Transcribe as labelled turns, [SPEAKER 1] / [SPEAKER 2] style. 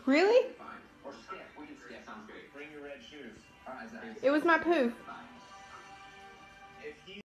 [SPEAKER 1] Really?
[SPEAKER 2] Or skip. We can skip. Sounds great.
[SPEAKER 3] Bring your red shoes.
[SPEAKER 2] Alright, Zach.
[SPEAKER 1] It was my poof.
[SPEAKER 2] Bye.
[SPEAKER 3] If he